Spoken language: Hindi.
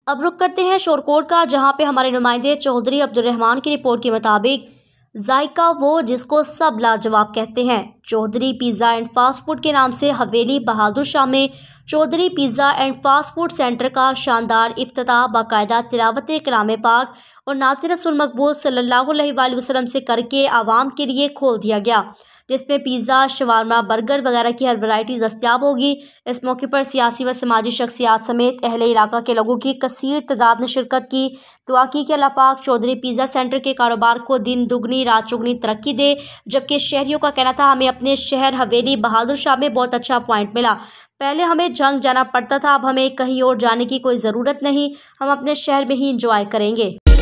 अब रुक करते हैं शोरकोट का, जहां पे हमारे नुमाइंदे चौधरी अब्दुल रहमान की रिपोर्ट के मुताबिक जायका वो जिसको सब लाजवाब कहते हैं। Chaudhary pizza and fast food के नाम से हवेली बहादुर शाह में Chaudhary pizza and fast food centre का शानदार इफ्तिताह बाकायदा तिलावत कलाम पाक और नात रसूल मकबूल सल्लल्लाहु अलैहि वसल्लम से करके आवाम के लिए खोल दिया गया, जिसमें पिज़्ज़ा, शवारमा, बर्गर वगैरह की हर वैरायटी दस्तयाब होगी। इस मौके पर सियासी व समाजी शख्सियात समेत अहले इलाका के लोगों की कसीर तादाद ने शिरकत की। दुआ की कि अल्लाह पाक चौधरी पिज़्ज़ा सेंटर के कारोबार को दिन दुगनी रात चौगनी तरक्की दे। जबकि शहरियों का कहना था, हमें अपने शहर हवेली बहादुर शाह में बहुत अच्छा पॉइंट मिला। पहले हमें जंग जाना पड़ता था, अब हमें कहीं और जाने की कोई ज़रूरत नहीं, हम अपने शहर में ही इंजॉय करेंगे।